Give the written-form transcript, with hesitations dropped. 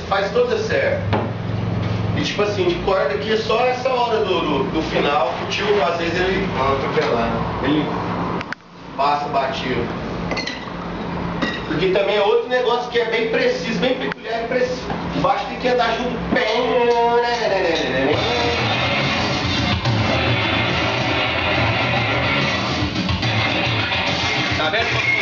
faz toda certo. E tipo assim, de corda aqui é só essa hora do final que o tio, às vezes, ele ele passa batido. Porque também é outro negócio que é bem preciso, bem peculiar e preciso. O baixo tem que andar junto. Tá vendo?